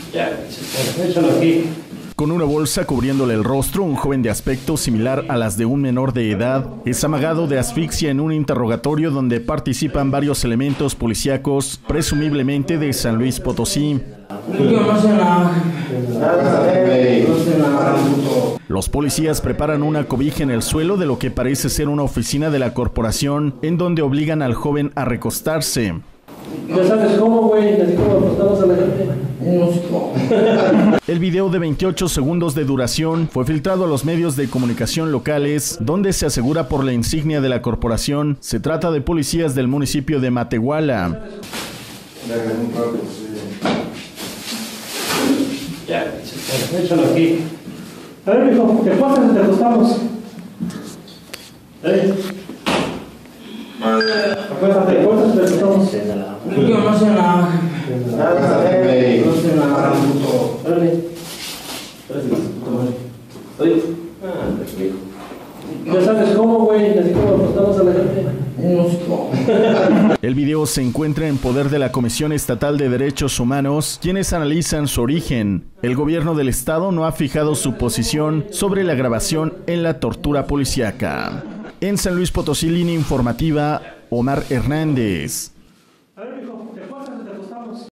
Ya, échalo aquí. Con una bolsa cubriéndole el rostro, un joven de aspecto similar a las de un menor de edad es amagado de asfixia en un interrogatorio donde participan varios elementos policíacos, presumiblemente de San Luis Potosí. Yo no sé nada. Los policías preparan una cobija en el suelo de lo que parece ser una oficina de la corporación, en donde obligan al joven a recostarse. ¿Ya sabes cómo, güey? Así como acostamos a la gente. No sé cómo. El video de 28 segundos de duración fue filtrado a los medios de comunicación locales, donde se asegura por la insignia de la corporación se trata de policías del municipio de Matehuala. Ya, échalo aquí. A ver, mijo, ¿qué pasa si te acostamos? Acuéstate, si te acostamos. Yo no sé nada. No sé nada. Ya sabes cómo, güey, así como acostamos a la gente. No sé cómo. El video se encuentra en poder de la Comisión Estatal de Derechos Humanos, quienes analizan su origen. El gobierno del estado no ha fijado su posición sobre la grabación en la tortura policíaca. En San Luis Potosí, línea informativa, Omar Hernández.